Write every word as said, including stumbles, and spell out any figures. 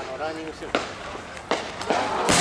あのランニングしてる。